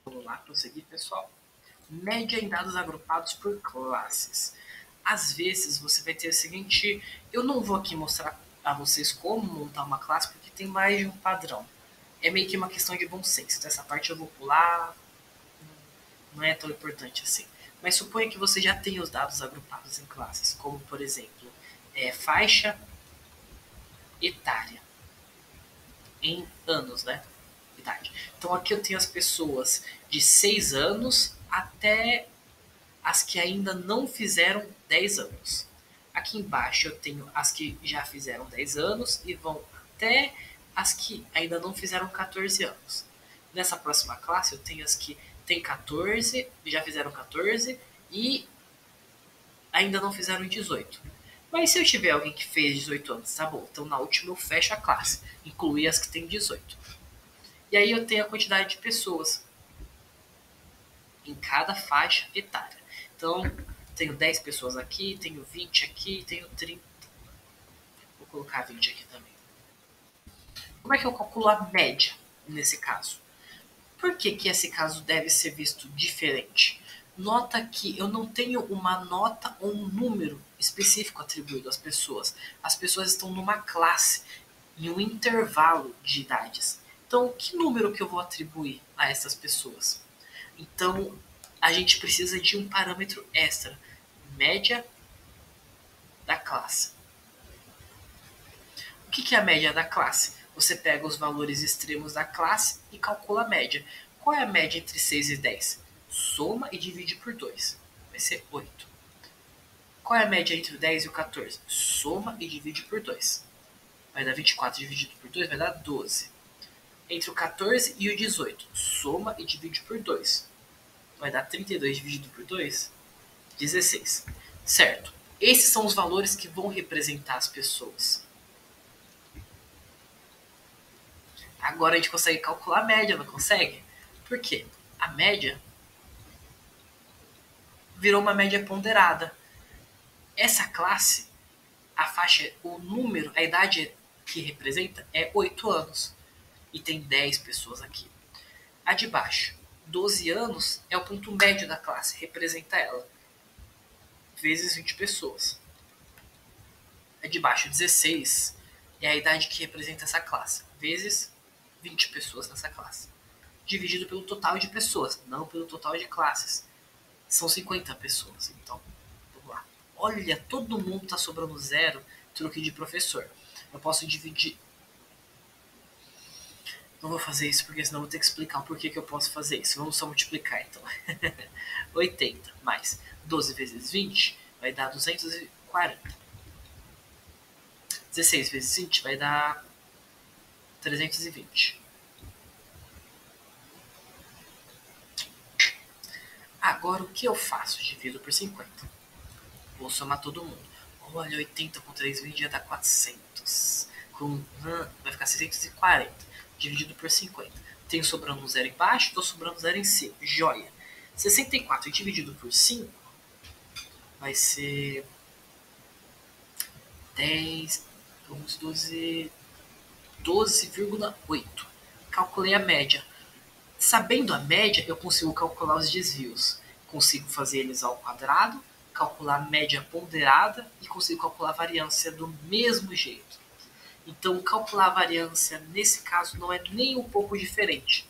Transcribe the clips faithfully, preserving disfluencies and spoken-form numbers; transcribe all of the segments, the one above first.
Vamos lá, prosseguir, pessoal. Média em dados agrupados por classes. Às vezes você vai ter o seguinte, eu não vou aqui mostrar a vocês como montar uma classe, porque tem mais de um padrão. É meio que uma questão de bom senso, então essa parte eu vou pular, não é tão importante assim. Mas suponha que você já tenha os dados agrupados em classes, como por exemplo, é, faixa etária, em anos, né? Idade. Então aqui eu tenho as pessoas de seis anos até as que ainda não fizeram dez anos. Aqui embaixo eu tenho as que já fizeram dez anos e vão até as que ainda não fizeram quatorze anos. Nessa próxima classe eu tenho as que têm quatorze, já fizeram quatorze e ainda não fizeram dezoito. Mas se eu tiver alguém que fez dezoito anos, tá bom, então na última eu fecho a classe, incluir as que têm dezoito. E aí eu tenho a quantidade de pessoas em cada faixa etária. Então, tenho dez pessoas aqui, tenho vinte aqui, tenho trinta. Vou colocar vinte aqui também. Como é que eu calculo a média nesse caso? Por que, que esse caso deve ser visto diferente? Nota que eu não tenho uma nota ou um número específico atribuído às pessoas. As pessoas estão numa classe, em um intervalo de idades. Então, que número que eu vou atribuir a essas pessoas? Então, a gente precisa de um parâmetro extra, média da classe. O que é a média da classe? Você pega os valores extremos da classe e calcula a média. Qual é a média entre seis e dez? Soma e divide por dois. Vai ser oito. Qual é a média entre o dez e o quatorze? Soma e divide por dois. Vai dar vinte e quatro dividido por dois, vai dar doze. Entre o quatorze e o dezoito, soma e divide por dois. Vai dar trinta e dois dividido por dois, dezesseis. Certo. Esses são os valores que vão representar as pessoas. Agora a gente consegue calcular a média, não consegue? Por quê? A média virou uma média ponderada. Essa classe, a faixa, o número, a idade que representa é oito anos. E tem dez pessoas aqui. A de baixo, doze anos, é o ponto médio da classe, representa ela. Vezes vinte pessoas. A de baixo, dezesseis, é a idade que representa essa classe. Vezes vinte pessoas nessa classe. Dividido pelo total de pessoas, não pelo total de classes. São cinquenta pessoas, então, vamos lá. Olha, todo mundo está sobrando zero, truque de professor. Eu posso dividir... Não vou fazer isso, porque senão eu vou ter que explicar o porquê que eu posso fazer isso. Vamos só multiplicar, então. oitenta mais doze vezes vinte vai dar duzentos e quarenta. dezesseis vezes vinte vai dar trezentos e vinte. Agora, o que eu faço? Divido por cinquenta. Vou somar todo mundo. Olha, oitenta com três vezes já dá quatrocentos. Com, vai ficar seiscentos e quarenta. Dividido por cinquenta. Tenho sobrando um zero embaixo, estou sobrando um zero em cima. Joia. sessenta e quatro dividido por cinco vai ser dez, onze, doze, doze vírgula oito. Calculei a média. Sabendo a média, eu consigo calcular os desvios. Consigo fazer eles ao quadrado, calcular a média ponderada e consigo calcular a variância do mesmo jeito. Então, calcular a variância, nesse caso, não é nem um pouco diferente.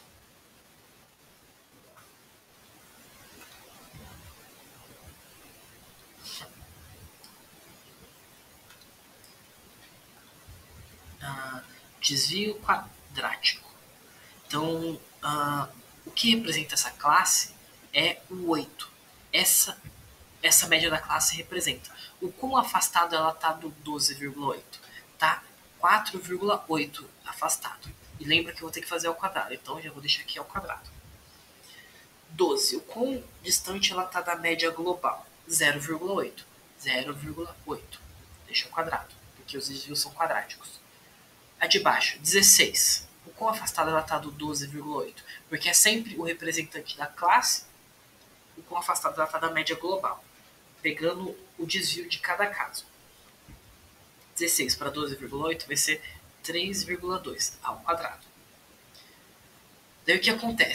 Ah, desvio quadrático. Então, ah, o que representa essa classe é o oito. Essa, essa média da classe representa o quão afastado ela está do doze vírgula oito. Tá quatro vírgula oito afastado. E lembra que eu vou ter que fazer ao quadrado, então já vou deixar aqui ao quadrado. doze, o quão distante ela está da média global? zero vírgula oito. zero vírgula oito. Deixa ao quadrado, porque os desvios são quadráticos. A de baixo, dezesseis. O quão afastada ela está do doze vírgula oito? Porque é sempre o representante da classe, o quão afastada ela está da média global, pegando o desvio de cada caso. dezesseis para doze vírgula oito vai ser três vírgula dois ao quadrado. Daí o que acontece?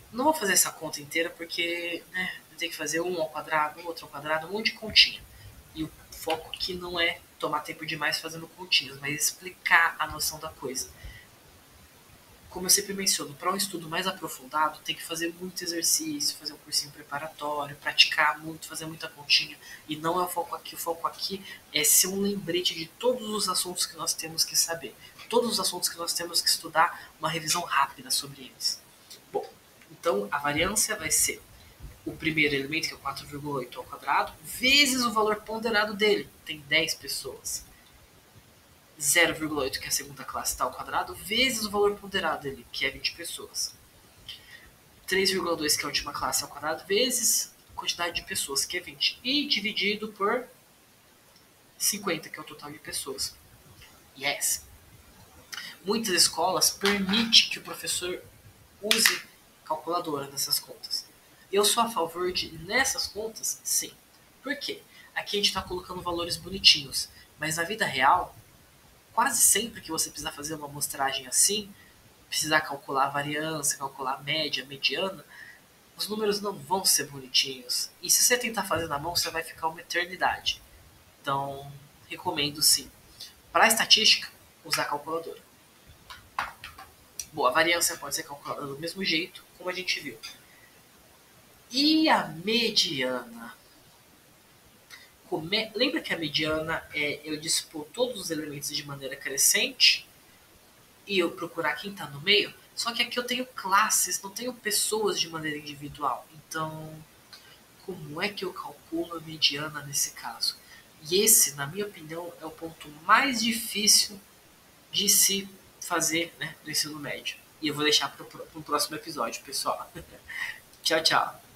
Não vou fazer essa conta inteira porque, né, eu tenho que fazer um ao quadrado, outro ao quadrado, um monte de continha. E o foco aqui não é tomar tempo demais fazendo continhas, mas explicar a noção da coisa. Como eu sempre menciono, para um estudo mais aprofundado, tem que fazer muito exercício, fazer um cursinho preparatório, praticar muito, fazer muita continha. E não é o foco aqui. O foco aqui é ser um lembrete de todos os assuntos que nós temos que saber. Todos os assuntos que nós temos que estudar, uma revisão rápida sobre eles. Bom, então a variância vai ser o primeiro elemento, que é o quatro vírgula oito ao quadrado, vezes o valor ponderado dele. Tem dez pessoas. zero vírgula oito, que é a segunda classe, está ao quadrado, vezes o valor ponderado dele, que é vinte pessoas. três vírgula dois, que é a última classe, ao quadrado, vezes a quantidade de pessoas, que é vinte. E dividido por cinquenta, que é o total de pessoas. Yes. Muitas escolas permitem que o professor use calculadora nessas contas. Eu sou a favor de, nessas contas, sim. Por quê? Aqui a gente está colocando valores bonitinhos, mas na vida real, quase sempre que você precisar fazer uma amostragem assim, precisar calcular a variância, calcular a média, a mediana, os números não vão ser bonitinhos. E se você tentar fazer na mão, você vai ficar uma eternidade. Então, recomendo sim. Para a estatística, usar a calculadora. Bom, a variância pode ser calculada do mesmo jeito, como a gente viu. E a mediana? Come... Lembra que a mediana é eu dispor todos os elementos de maneira crescente e eu procurar quem está no meio? Só que aqui eu tenho classes, não tenho pessoas de maneira individual. Então, como é que eu calculo a mediana nesse caso? E esse, na minha opinião, é o ponto mais difícil de se fazer, né, no ensino médio. E eu vou deixar para o próximo episódio, pessoal. Tchau, tchau.